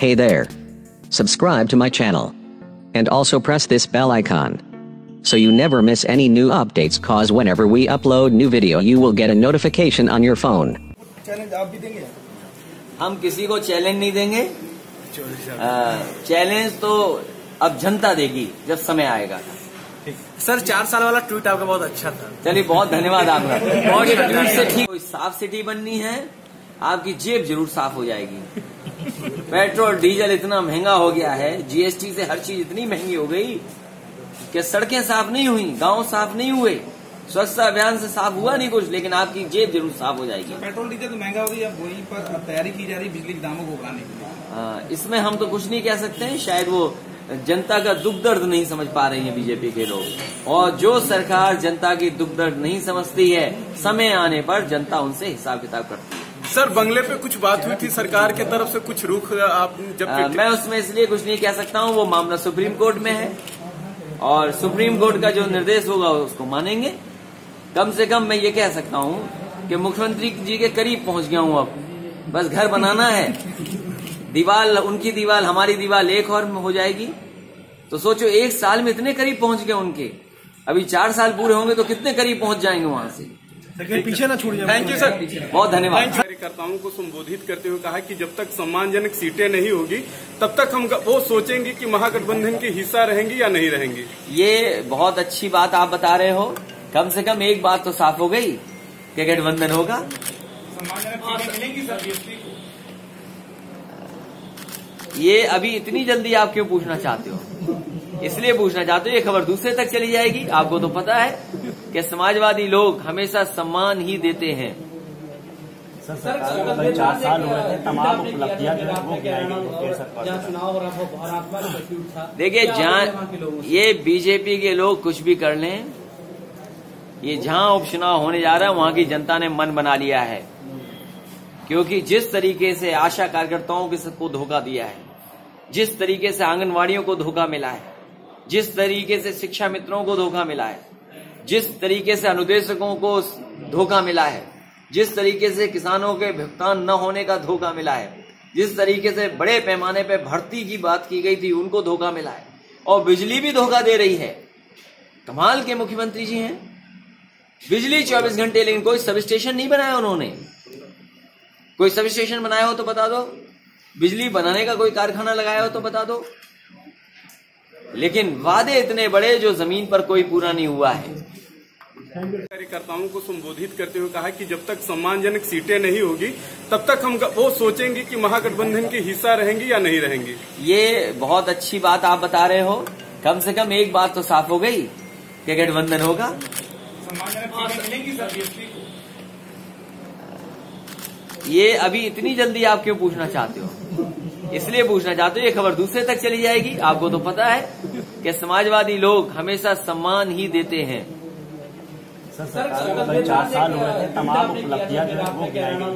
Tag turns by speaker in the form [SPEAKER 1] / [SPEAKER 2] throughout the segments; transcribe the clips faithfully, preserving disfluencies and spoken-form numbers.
[SPEAKER 1] Hey there. Subscribe to my channel. And also press this bell icon. So you never miss any new updates, cause whenever we upload new video you will get a notification on your phone.
[SPEAKER 2] Challenge आप भी देंगे?
[SPEAKER 3] हम किसी को challenge नहीं देंगे। Challenge तो अब जनता देगी जब समय आएगा।
[SPEAKER 2] सर चार साल वाला ट्वीट आपका बहुत अच्छा था।
[SPEAKER 3] चलिए बहुत धन्यवाद आपका। और ये ट्वीट से ठीक कोई साफ सिटी बननी है, आपकी जेब जरूर साफ हो जाएगी। पेट्रोल डीजल इतना महंगा हो गया है, जीएसटी से हर चीज इतनी महंगी हो गई कि सड़कें साफ नहीं हुई, गांव साफ नहीं हुए, स्वच्छता अभियान से साफ हुआ नहीं कुछ, लेकिन आपकी जेब जरूर साफ हो जाएगी।
[SPEAKER 2] पेट्रोल डीजल तो महंगा हो गई, अब वहीं पर तैयारी की जा रही बिजली के दामों को उठाने के लिए।
[SPEAKER 3] इसमें हम तो कुछ नहीं कह सकते हैं, शायद वो जनता का दुख दर्द नहीं समझ पा रही है बीजेपी के लोग। और जो सरकार जनता की दुख दर्द नहीं समझती है, समय आने पर जनता उनसे हिसाब किताब करती है।
[SPEAKER 2] सर बंगले पे कुछ बात हुई थी सरकार के तरफ से, कुछ रुख आप जब
[SPEAKER 3] आ, मैं उसमें इसलिए कुछ नहीं कह सकता हूँ, वो मामला सुप्रीम कोर्ट में है और सुप्रीम कोर्ट का जो निर्देश होगा उसको मानेंगे। कम से कम मैं ये कह सकता हूँ कि मुख्यमंत्री जी के करीब पहुंच गया हूँ, अब बस घर बनाना है, दीवार उनकी दीवार हमारी दीवार एक और में हो जाएगी। तो सोचो एक साल में इतने करीब पहुंच गए उनके, अभी चार साल पूरे होंगे तो कितने करीब पहुंच जाएंगे वहां से।
[SPEAKER 2] पीछे ना छूट जाए। थैंक यू सर,
[SPEAKER 3] बहुत धन्यवाद।
[SPEAKER 4] कार्यकर्ताओं को संबोधित करते हुए कहा कि जब तक सम्मानजनक सीटें नहीं होगी तब तक हम वो सोचेंगे कि महागठबंधन के हिस्सा रहेंगी या नहीं रहेंगी।
[SPEAKER 3] ये बहुत अच्छी बात आप बता रहे हो। कम से कम एक बात तो साफ हो गई कि गठबंधन होगा। ये अभी इतनी जल्दी आप क्यों पूछना चाहते हो? इसलिए पूछना चाहते हो, ये खबर दूसरे तक चली जाएगी। आपको तो पता है कि समाजवादी लोग हमेशा सम्मान ही देते हैं।
[SPEAKER 5] सर, सर चार साल हुए थे, तमाम उपलब्धियां जो है वो
[SPEAKER 3] देखिए, जहाँ ये बीजेपी के लोग कुछ भी कर लें, ये जहां उपचुनाव होने जा रहा है वहां की जनता ने मन बना लिया है। क्योंकि जिस तरीके से आशा कार्यकर्ताओं के सबको धोखा दिया है, जिस तरीके से आंगनवाड़ियों को धोखा मिला है, जिस तरीके से शिक्षा मित्रों को धोखा मिला है, जिस तरीके से अनुदेशकों को धोखा मिला है, जिस तरीके से किसानों के भुगतान न होने का धोखा मिला है, जिस तरीके से बड़े पैमाने पर भर्ती की बात की गई थी उनको धोखा मिला है, और बिजली भी धोखा दे रही है। कमाल के मुख्यमंत्री जी हैं। बिजली चौबीस घंटे, लेकिन कोई सब स्टेशन नहीं बनाया उन्होंने। कोई सब स्टेशन बनाया हो तो बता दो, बिजली बनाने का कोई कारखाना लगाया हो तो बता दो, लेकिन वादे इतने बड़े जो जमीन पर कोई पूरा नहीं हुआ है।
[SPEAKER 4] कार्यकर्ताओं को संबोधित करते हुए कहा कि जब तक सम्मानजनक सीटें नहीं होगी तब तक हम वो सोचेंगे कि महागठबंधन के हिस्सा रहेंगी या नहीं रहेंगी। ये
[SPEAKER 3] बहुत अच्छी बात आप बता रहे हो। कम से कम एक बात तो साफ हो गई कि गठबंधन होगा। ये अभी इतनी जल्दी आप क्यों पूछना चाहते हो? इसलिए पूछना चाहते हो, ये खबर दूसरे तक चली जाएगी। आपको तो पता है कि समाजवादी लोग हमेशा सम्मान ही देते हैं।
[SPEAKER 5] सर, सर चार साल हुए थे, तमाम उपलब्धियां जो है वो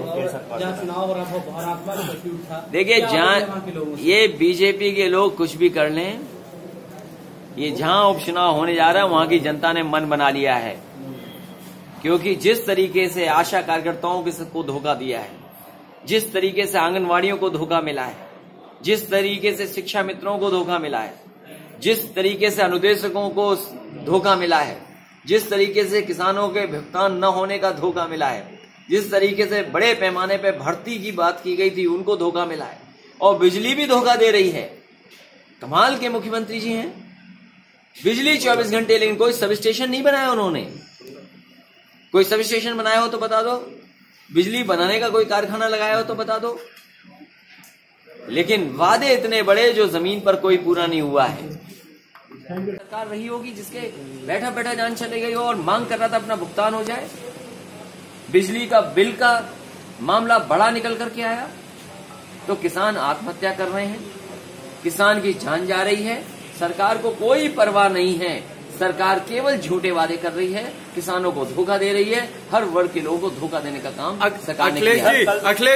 [SPEAKER 3] देखिए, जहाँ ये बीजेपी के लोग कुछ भी कर लें, ये जहां उपचुनाव होने जा रहा है वहां की जनता ने मन बना लिया है। क्योंकि जिस तरीके से आशा कार्यकर्ताओं के सबको धोखा दिया है, जिस तरीके से आंगनवाड़ियों को धोखा मिला है, जिस तरीके से शिक्षा मित्रों को धोखा मिला है, जिस तरीके से अनुदेशकों को धोखा मिला है, जिस तरीके से किसानों के भुगतान न होने का धोखा मिला है, जिस तरीके से बड़े पैमाने पर भर्ती की बात की गई थी उनको धोखा मिला है, और बिजली भी धोखा दे रही है। कमाल के मुख्यमंत्री जी हैं। बिजली चौबीस घंटे, लेकिन कोई सब स्टेशन नहीं बनाया उन्होंने। कोई सब स्टेशन बनाया हो तो बता दो, बिजली बनाने का कोई कारखाना लगाया हो तो बता दो, लेकिन वादे इतने बड़े जो जमीन पर कोई पूरा नहीं हुआ है। सरकार रही होगी जिसके बैठा बैठा जान चले गई हो और मांग कर रहा था अपना भुगतान हो जाए। बिजली का बिल का मामला बड़ा निकल करके आया तो किसान आत्महत्या कर रहे हैं, किसान की जान जा रही है। सरकार को कोई परवाह नहीं है, सरकार केवल झूठे वादे कर रही है, किसानों को धोखा दे रही है, हर वर्ग के लोगों को धोखा देने का काम सरकार ने किया है।
[SPEAKER 4] अखिलेश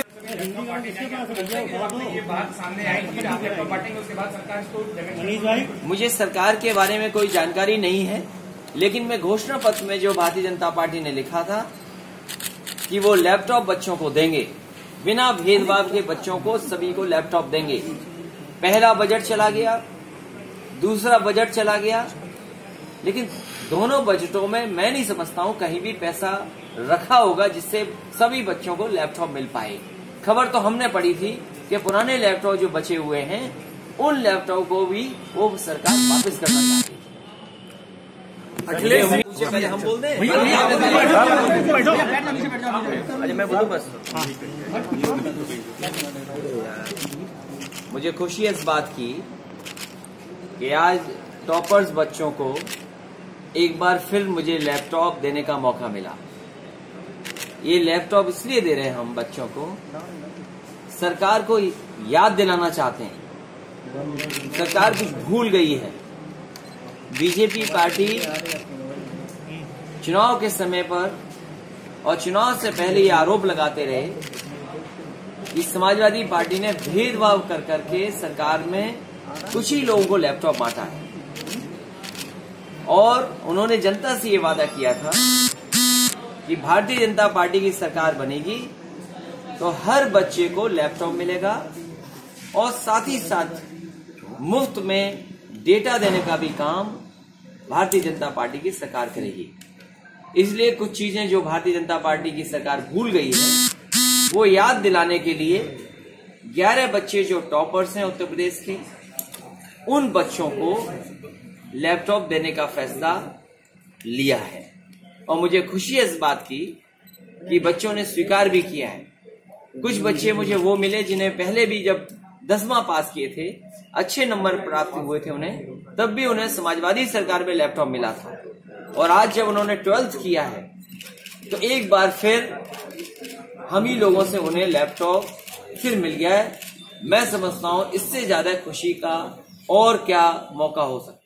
[SPEAKER 3] मुझे सरकार के बारे में कोई जानकारी नहीं है, लेकिन मैं घोषणा पत्र में जो भारतीय जनता पार्टी ने लिखा था कि वो लैपटॉप बच्चों को देंगे, बिना भेदभाव के बच्चों को सभी को लैपटॉप देंगे। पहला बजट चला गया, दूसरा बजट चला गया, लेकिन दोनों बजटों में मैं नहीं समझता हूं कहीं भी पैसा रखा होगा जिससे सभी बच्चों को लैपटॉप मिल पाए। खबर तो हमने पढ़ी थी कि पुराने लैपटॉप जो बचे हुए हैं उन लैपटॉप को भी वो सरकार वापस करना चाहती है। अखिलेश पहले हम बोल दें, अच्छा मैं बोलूं बस। मुझे खुशी है इस बात की कि आज टॉपर्स बच्चों को एक बार फिर मुझे लैपटॉप देने का मौका मिला। ये लैपटॉप इसलिए दे रहे हैं हम बच्चों को, सरकार को याद दिलाना चाहते हैं सरकार कुछ भूल गई है। बीजेपी पार्टी चुनाव के समय पर और चुनाव से पहले ये आरोप लगाते रहे कि समाजवादी पार्टी ने भेदभाव कर करके सरकार में कुछ ही लोगों को लैपटॉप बांटा है, और उन्होंने जनता से ये वादा किया था कि भारतीय जनता पार्टी की सरकार बनेगी तो हर बच्चे को लैपटॉप मिलेगा और साथ ही साथ मुफ्त में डेटा देने का भी काम भारतीय जनता पार्टी की सरकार करेगी। इसलिए कुछ चीजें जो भारतीय जनता पार्टी की सरकार भूल गई है वो याद दिलाने के लिए ग्यारह बच्चे जो टॉपर्स हैं उत्तर प्रदेश के, उन बच्चों को लैपटॉप देने का फैसला लिया है। और मुझे खुशी है इस बात की कि बच्चों ने स्वीकार भी किया है। कुछ बच्चे मुझे वो मिले जिन्हें पहले भी जब दसवां पास किए थे, अच्छे नंबर प्राप्त हुए थे उन्हें, तब भी उन्हें समाजवादी सरकार में लैपटॉप मिला था, और आज जब उन्होंने ट्वेल्थ किया है तो एक बार फिर हम ही लोगों से उन्हें लैपटॉप फिर मिल गया है। मैं समझता हूं इससे ज्यादा खुशी का और क्या मौका हो सकता है।